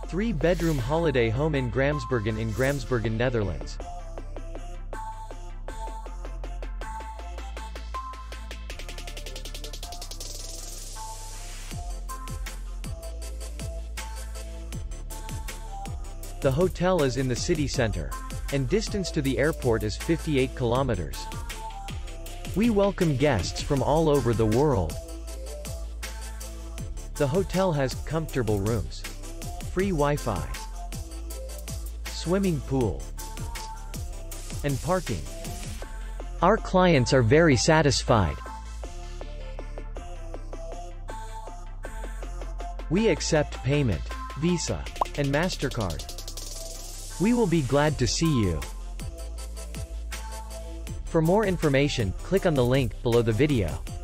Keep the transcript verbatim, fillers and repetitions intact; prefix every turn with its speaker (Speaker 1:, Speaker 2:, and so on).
Speaker 1: Three-bedroom holiday home in Gramsbergen in Gramsbergen, Netherlands. The hotel is in the city center, and distance to the airport is fifty-eight kilometers. We welcome guests from all over the world. The hotel has comfortable rooms, free Wi-Fi, swimming pool, and parking. Our clients are very satisfied. We accept payment, Visa, and MasterCard. We will be glad to see you. For more information, click on the link below the video.